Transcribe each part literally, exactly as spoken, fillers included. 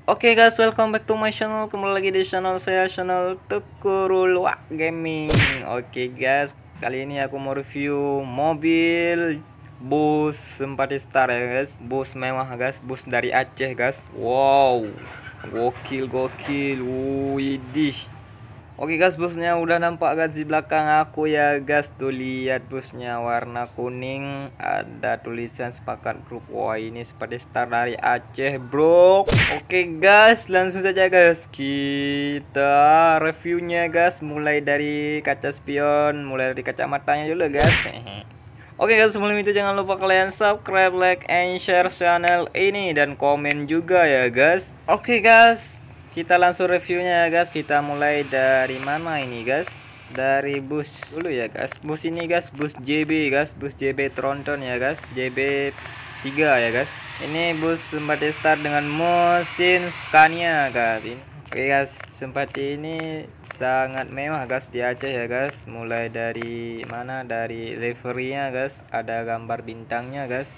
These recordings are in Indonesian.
Oke guys, welcome back to my channel. Kembali lagi di channel saya, channel Tukurulwa Gaming. Oke guys, kali ini aku mau review mobil bus Simpati Star ya guys. Bus mewah guys, bus dari Aceh guys. Wow, gokil gokil. Widih. Oke guys, busnya udah nampak guys di belakang aku ya guys. Tuh lihat busnya warna kuning, ada tulisan sepakat grup. Wah, ini seperti Star dari Aceh bro. Oke guys, langsung saja guys kita reviewnya guys. Mulai dari kaca spion, mulai dari kacamatanya dulu guys. Oke guys, sebelum itu jangan lupa kalian subscribe, like, and share channel ini dan komen juga ya guys. Oke guys, kita langsung reviewnya ya guys. Kita mulai dari mana ini guys? Dari bus dulu ya guys. Bus ini guys, bus J B guys, bus J B Tronton ya guys, J B tiga ya guys. Ini bus Simpati Star dengan mesin Scania guys. Ini oke guys, Simpati ini sangat mewah guys di Aceh ya guys. Mulai dari mana? Dari liverynya guys, ada gambar bintangnya guys.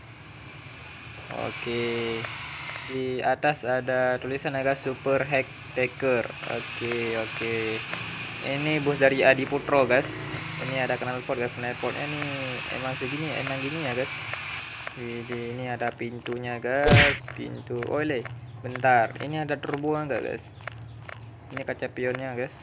Oke, di atas ada tulisan ya guys, Super Hack Taker. Oke oke, ini bus dari Adi Putro guys. Ini ada knalpot guys, knalpotnya nih emang segini, emang gini ya guys. Jadi ini ada pintunya guys, pintu oleh. Bentar, ini ada turbo enggak guys? Ini kaca spionnya guys,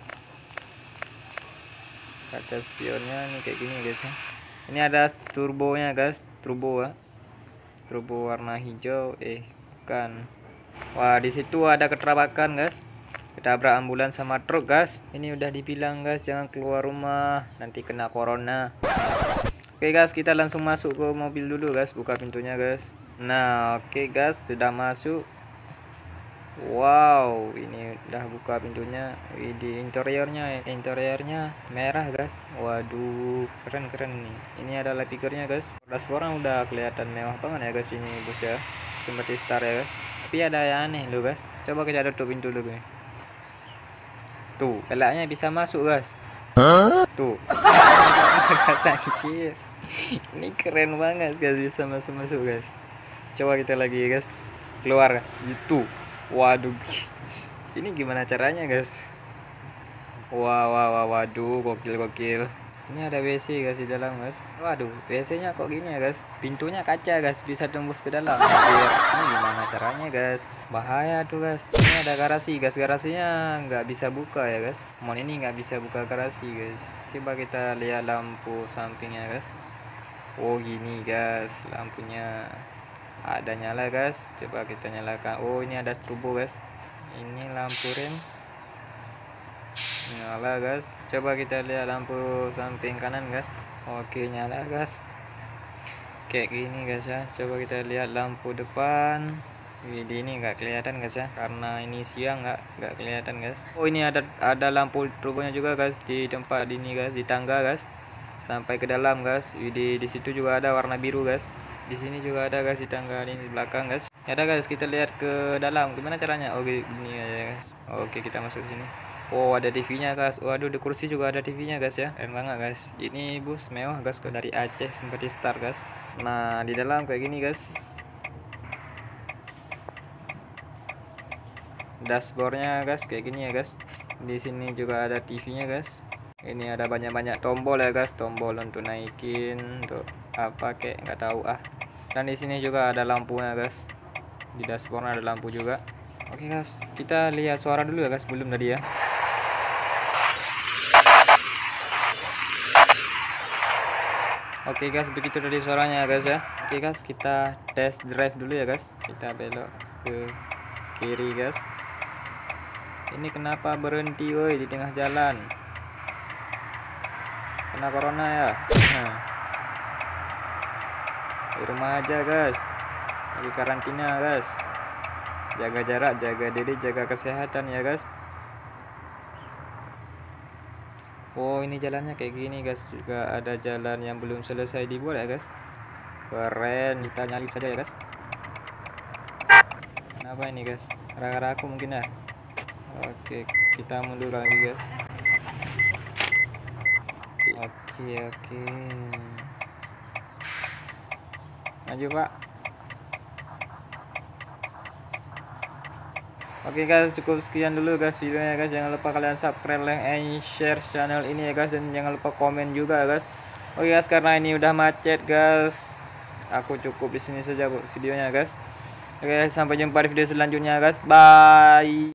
kaca spionnya nih kayak gini guys ya. Ini ada turbonya guys, turbo ya, turbo warna hijau. Eh bukan, wah di situ ada ketrabakan guys, ketabrak ambulans sama truk guys. Ini udah dibilang guys, jangan keluar rumah nanti kena corona. Oke guys, kita langsung masuk ke mobil dulu guys, buka pintunya guys. Nah oke guys, sudah masuk. Wow, ini udah buka pintunya. Di interiornya, interiornya merah guys. Waduh, keren keren nih. Ini ada light figure-nya guys. Dashboard udah kelihatan mewah banget ya guys ini bus ya, Simpati Star ya guys. Tapi ada yang aneh loh guys. Coba kita tutup pintu dulu guys. Tuh, pelaknya bisa masuk guys. Tuh. Kecil. Ini keren banget guys, bisa masuk masuk guys. Coba kita lagi guys, keluar gitu. Waduh, ini gimana caranya guys? Wah wah wah, waduh, gokil gokil. Ini ada W C guys di dalam guys. Waduh, W C nya kok gini ya guys? Pintunya kaca guys, bisa tembus ke dalam. Anjir. Ini gimana caranya guys? Bahaya tuh guys. Ini ada garasi guys, garasinya nggak bisa buka ya guys. Mon ini nggak bisa buka garasi guys. Coba kita lihat lampu sampingnya guys. Oh gini guys, lampunya ada nyala guys. Coba kita nyalakan. Oh ini ada turbo guys. Ini lampu rem nyala guys. Coba kita lihat lampu samping kanan guys. Oke nyala guys, kayak gini guys ya. Coba kita lihat lampu depan. Jadi ini nggak kelihatan guys ya, karena ini siang nggak nggak kelihatan guys. Oh ini ada ada lampu turbonya juga guys di tempat ini guys, di tangga guys, sampai ke dalam guys. Di di situ juga ada warna biru guys. Di sini juga ada guys, di tangga ini di belakang guys. Ya ada guys, kita lihat ke dalam gimana caranya. Oke gini aja guys. Oke kita masuk sini. Oh ada T V-nya guys. Waduh di kursi juga ada T V-nya guys ya. Keren banget guys. Ini bus mewah guys dari Aceh, Simpati Star guys. Nah di dalam kayak gini guys. Dashboardnya guys kayak gini ya guys. Di sini juga ada T V-nya guys. Ini ada banyak-banyak tombol ya guys, tombol untuk naikin, untuk apa kayak nggak tahu ah. Dan di sini juga ada lampunya guys. Di dashboard ada lampu juga. Oke guys, kita lihat suara dulu ya guys, belum tadi ya. Oke guys, begitu tadi suaranya guys ya. Oke guys, kita test drive dulu ya guys. Kita belok ke kiri guys. Ini kenapa berhenti woi di tengah jalan? Kena corona ya. Nah, di rumah aja guys, lagi karantina guys. Jaga jarak, jaga diri, jaga kesehatan ya guys. Oh ini jalannya kayak gini guys. Juga ada jalan yang belum selesai dibuat ya guys. Keren, kita nyalip saja ya guys. Kenapa ini guys? Gara-gara aku mungkin ya. Oke kita mundur lagi guys. Oke oke, maju pak. Oke guys, cukup sekian dulu guys videonya guys. Jangan lupa kalian subscribe, like, and share channel ini ya guys, dan jangan lupa komen juga guys. Oke guys, karena ini udah macet guys, aku cukup di sini saja buat videonya guys. Oke, sampai jumpa di video selanjutnya guys. Bye.